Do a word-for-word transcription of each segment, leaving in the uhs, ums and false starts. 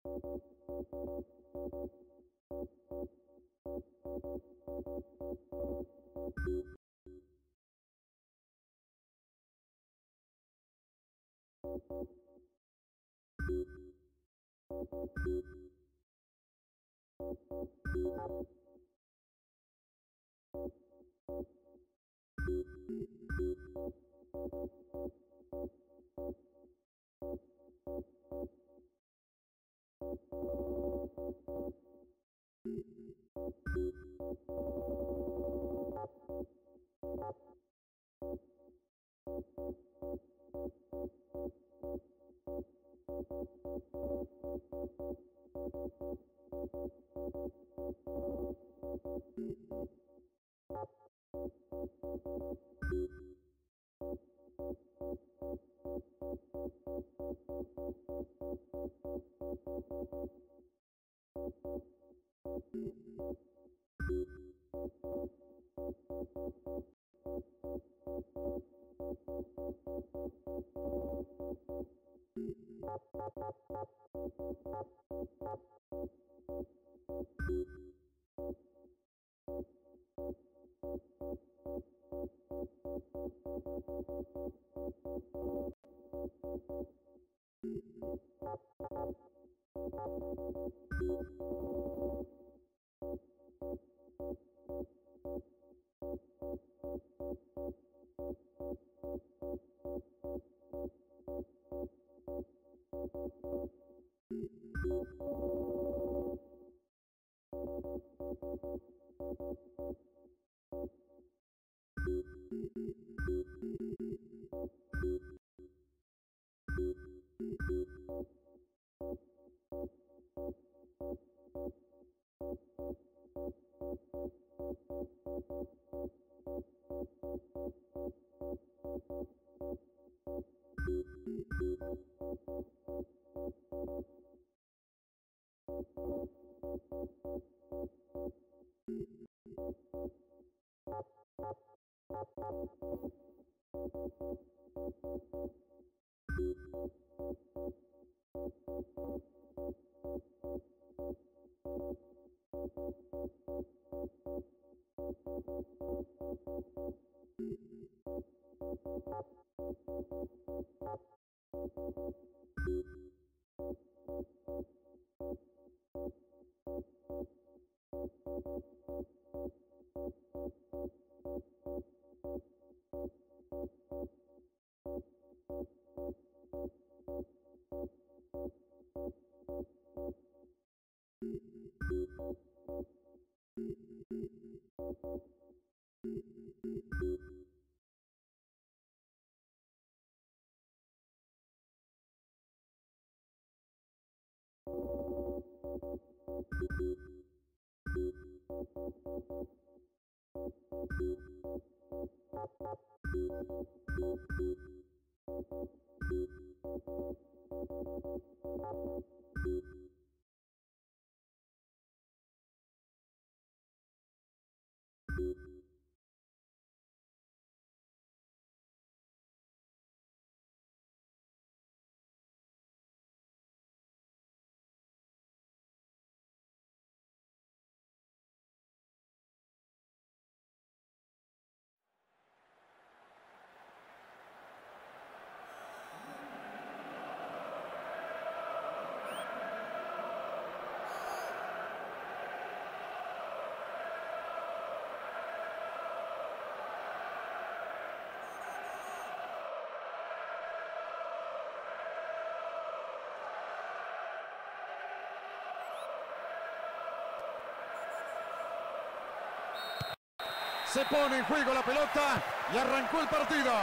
Se pone en juego la pelota y arrancó el partido.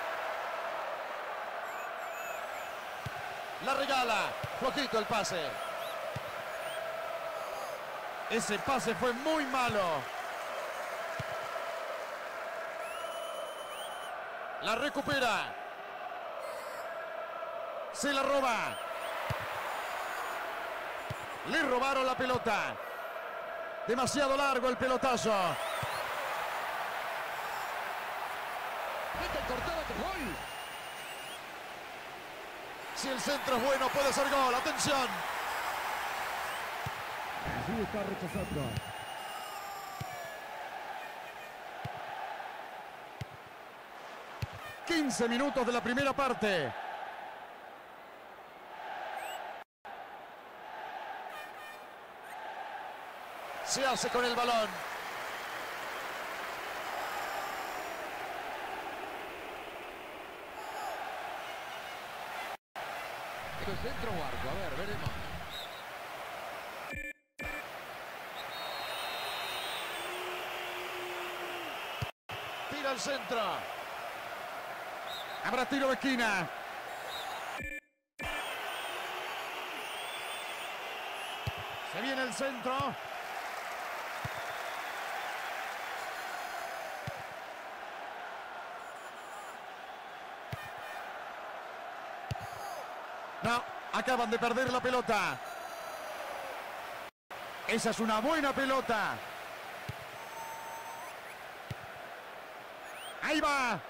La regala. Flojito el pase. Ese pase fue muy malo. La recupera. Se la roba. Le robaron la pelota. Demasiado largo el pelotazo. Cortado que gol. Si el centro es bueno, puede ser gol. Atención. Así está rechazando. quince minutos de la primera parte. Se hace con el balón. Esto es centro o arco. A ver, veremos. Tira al centro. Habrá tiro de esquina. Se viene el centro. No, acaban de perder la pelota. Esa es una buena pelota. Ahí va.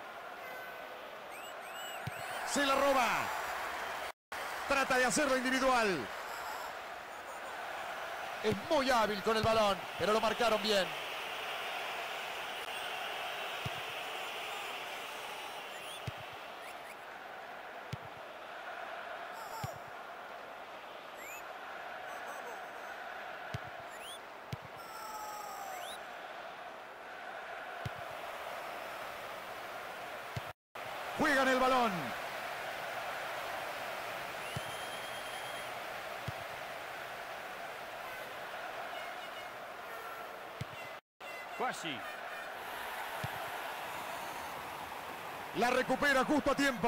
Se la roba. Trata de hacerlo individual. Es muy hábil con el balón, pero lo marcaron bien. Juegan el balón. Quasi. La recupera justo a tiempo.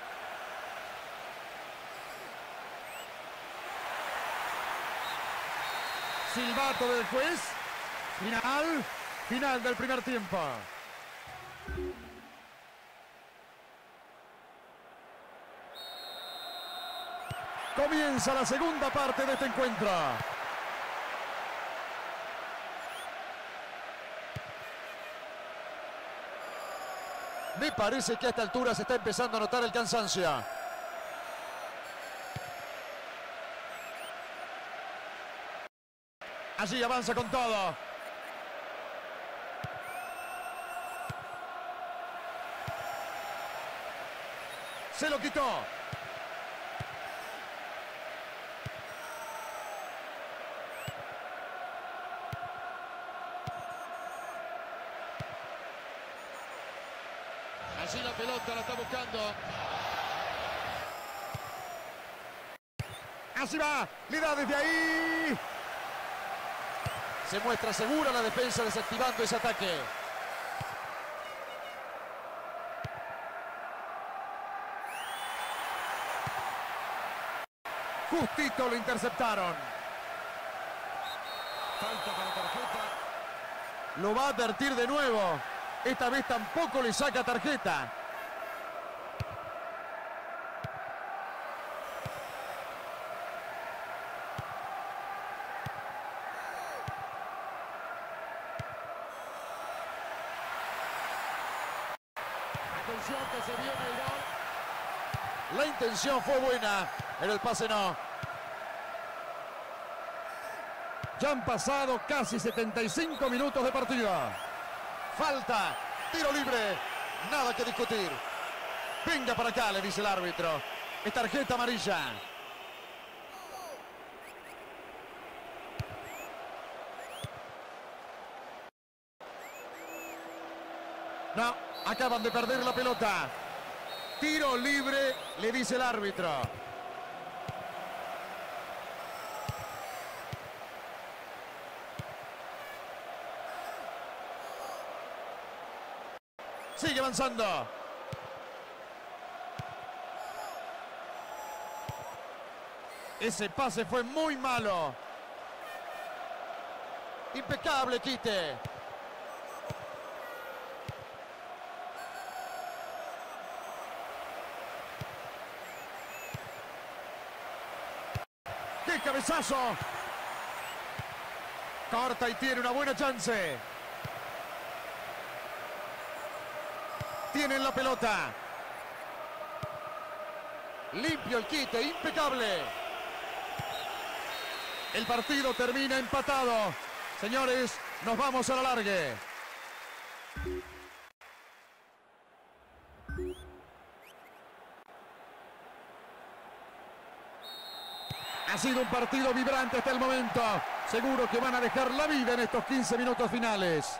Silbato del juez. Final. Final del primer tiempo. Comienza la segunda parte de este encuentro. Me parece que a esta altura se está empezando a notar el cansancio. Allí avanza con todo. Se lo quitó. Allí la pelota la está buscando. Así va. Le da desde ahí. Se muestra segura la defensa desactivando ese ataque. Justito lo interceptaron. Falta para tarjeta. Lo va a advertir de nuevo. Esta vez tampoco le saca tarjeta. Atención que se viene el gol. La intención fue buena, pero el pase no. Ya han pasado casi setenta y cinco minutos de partido. Falta, tiro libre, nada que discutir. Venga para acá, le dice el árbitro. Es tarjeta amarilla. No, acaban de perder la pelota. Tiro libre, le dice el árbitro. Sigue avanzando. Ese pase fue muy malo. Impecable quite. ¡Qué cabezazo! Corta y tiene una buena chance. Tienen la pelota. Limpio el quite, impecable. El partido termina empatado. Señores, nos vamos a la largue. Ha sido un partido vibrante hasta el momento. Seguro que van a dejar la vida en estos quince minutos finales.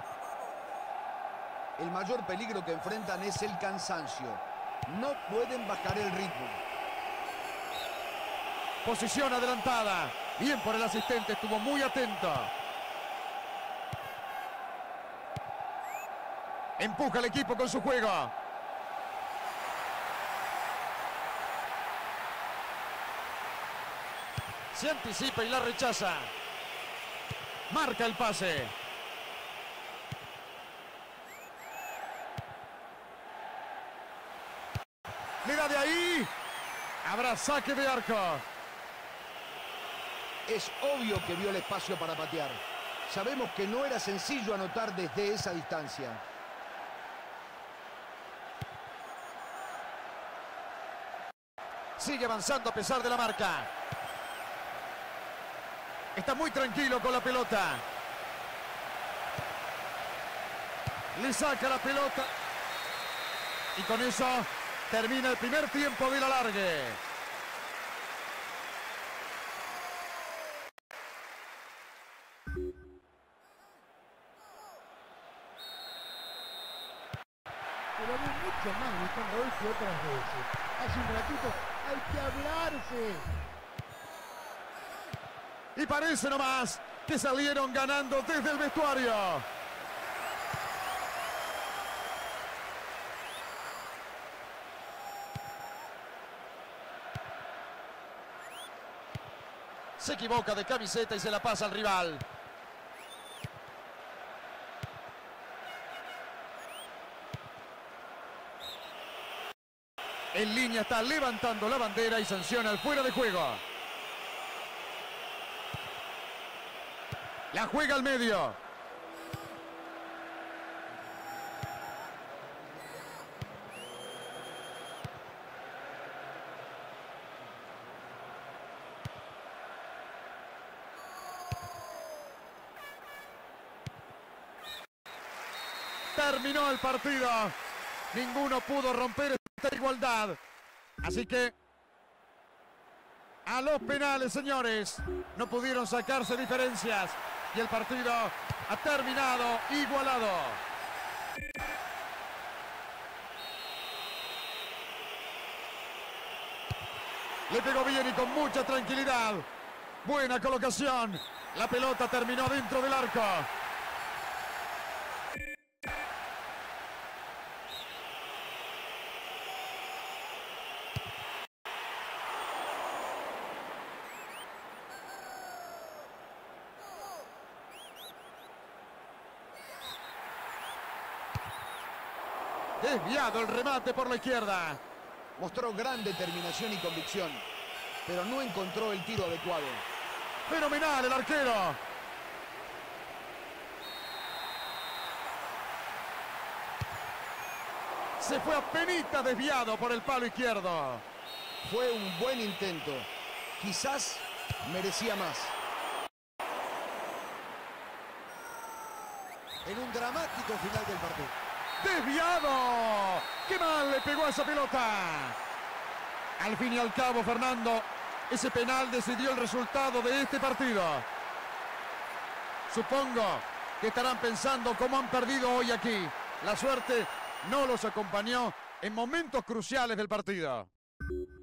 El mayor peligro que enfrentan es el cansancio. No pueden bajar el ritmo. Posición adelantada. Bien por el asistente, estuvo muy atento. Empuja el equipo con su juego. Se anticipa y la rechaza. Marca el pase. Le da de ahí. Habrá saque de arco. Es obvio que vio el espacio para patear. Sabemos que no era sencillo anotar desde esa distancia. Sigue avanzando a pesar de la marca. Está muy tranquilo con la pelota. Le saca la pelota. Y con eso termina el primer tiempo de la largue. Pero vi mucho más gritando hoy que otras veces. Hace un ratito hay que hablarse. Y parece nomás que salieron ganando desde el vestuario. Se equivoca de camiseta y se la pasa al rival. En línea está levantando la bandera y sanciona el fuera de juego. La juega al medio. Terminó el partido. Ninguno pudo romper esta igualdad. Así que a los penales, señores. No pudieron sacarse diferencias. Y el partido ha terminado igualado. Le pegó bien y con mucha tranquilidad. Buena colocación. La pelota terminó dentro del arco. Desviado el remate por la izquierda. Mostró gran determinación y convicción, pero no encontró el tiro adecuado. Fenomenal el arquero. Se fue apenita desviado por el palo izquierdo. Fue un buen intento. Quizás merecía más. En un dramático final del partido. ¡Desviado! ¡Qué mal le pegó a esa pelota! Al fin y al cabo, Fernando, ese penal decidió el resultado de este partido. Supongo que estarán pensando cómo han perdido hoy aquí. La suerte no los acompañó en momentos cruciales del partido.